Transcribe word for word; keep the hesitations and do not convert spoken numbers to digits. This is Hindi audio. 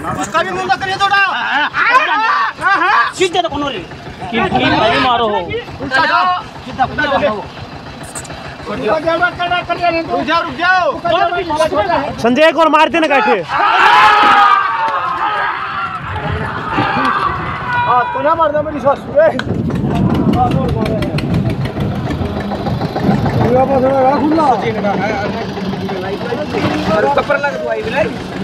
उसका भी मुंडा करिए थोड़ा सीधे तो कोनो रे की की भाई मारो हो उल्टा जाओ सीधा उल्टा जाओ रुक जाओ रुक जाओ संजय एक और मार देना काटे हां तो ना मार दे मेरी सास रे ये बात है खुला कपड़ा लग तो आई